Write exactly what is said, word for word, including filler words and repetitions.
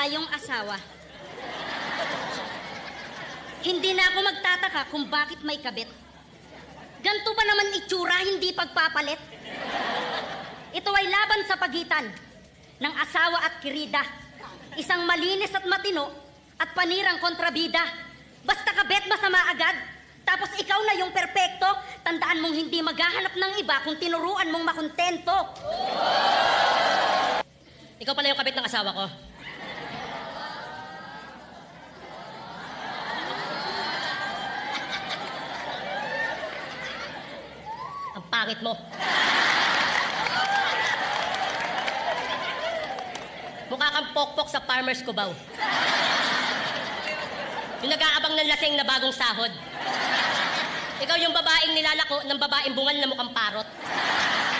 tayong asawa. Hindi na ako magtataka kung bakit may kabit. Ganto ba naman itsura, hindi pagpapalit? Ito ay laban sa pagitan ng asawa at kirida. Isang malinis at matino at panirang kontrabida. Basta kabit masama agad. Tapos ikaw na yung perpekto. Tandaan mong hindi maghahanap ng iba kung tinuruan mong makontento. Ikaw pala yung kabit ng asawa ko. Ang pangit mo. Mukha kang pokpok sa Farmer's Cubao. Yung nag-aabang ng lasing na bagong sahod. Ikaw yung babaeng nilalako ng babaeng bungal na mukhang parot.